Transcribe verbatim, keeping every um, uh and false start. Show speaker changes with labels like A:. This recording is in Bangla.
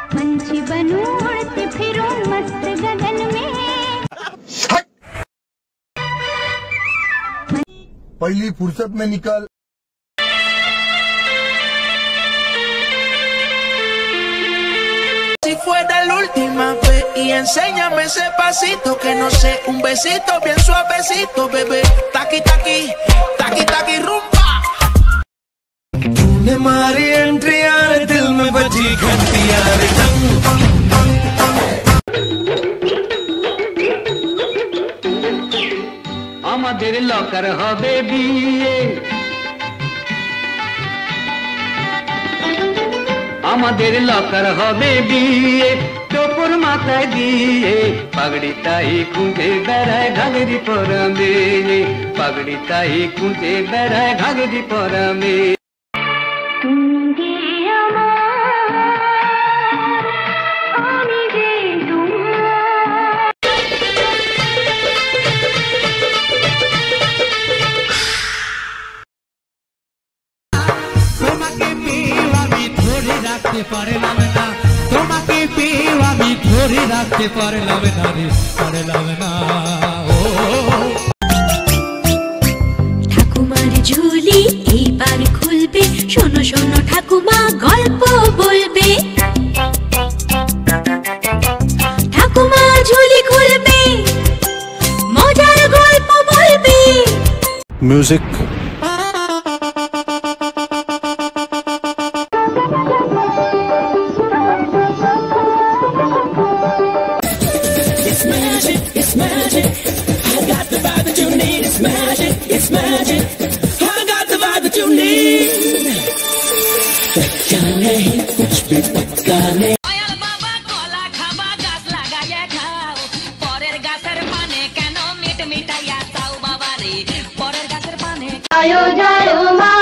A: पंछी बनूं उड़ती फिरूं मस्त गगन में।
B: पहली फुर्सत में निकल।
C: Si fuera la última vez y enséñame ese pasito que no sé, un besito bien suavecito, bebé. Taqui taqui, taqui taqui rumba. तूने मारी एंट्री यार दिल में बजी घंटी यार टंग।
D: আমাদের লকার হবে বিয়ে, আমাদের লকার হবে বিয়ে, টোপর মাথায় দিয়ে পাগড়ি তাই খুঁজে বেড়ায় ঘাগরি পরা মেয়ে, পাগড়ি তাই খুঁজে বেড়ায় ঘাগরি পরা মেয়ে।
E: পারলাম না তোমাকে পেয়ে আমি ধরে রাখতে পারলাম না রে, পারলাম না। ও
A: ঠাকুমার ঝুলি এইবার খুলবে, শোনো শোনো ঠাকুমা গল্প বলবে। ঠাকুমা ঝুলি খুলবে, মজার গল্প বলবে।
B: म्यूजिक।
A: जायो जायो मा